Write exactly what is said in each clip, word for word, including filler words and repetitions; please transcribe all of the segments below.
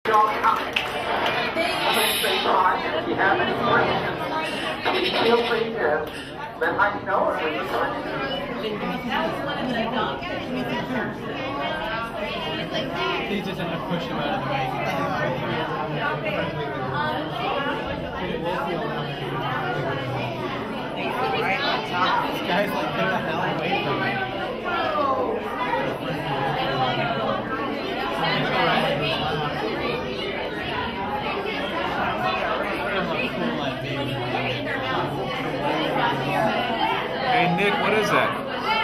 Don't come. Please stay by, and if you have any questions, feel free to let Heidi know or we can start. That was one of the dogs. He just ended up pushing him out of the way. Wolf Eel down there. Right on top. This guy's like, get the hell away from me. Hey Nick, what is that?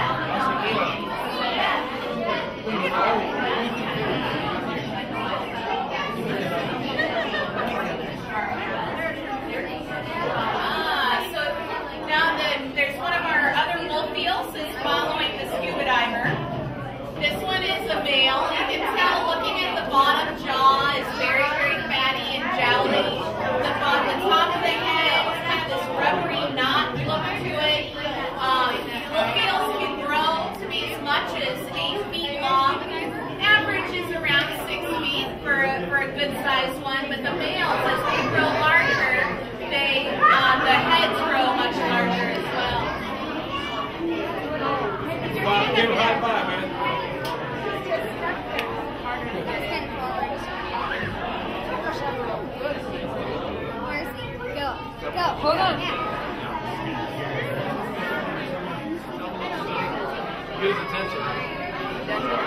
Uh, so now the, there's one of our other wolf eels is following the scuba diver. This one is a male. You can tell looking at the bottom jaw is very, very fatty and jowly. The, on the top of the head is kind of this rubbery knot look to it. Um, wolf eels can grow to be as much as eight feet long. Average is around six feet for a, for a good sized one, but the males, as they grow larger, they uh, the heads grow much larger as well. Wow, give a high five, man. Go, go, hold on. Get his attention.